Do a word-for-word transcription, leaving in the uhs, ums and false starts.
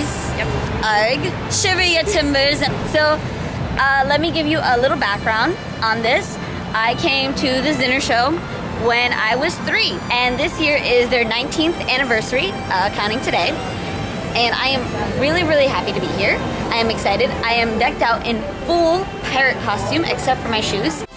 mateys. Yep. Arg, shiver your timbers. So uh, let me give you a little background on this. I came to the dinner show when I was three, and this year is their nineteenth anniversary, uh, counting today. And I am really, really happy to be here. I am excited. I am decked out in full pirate costume, except for my shoes.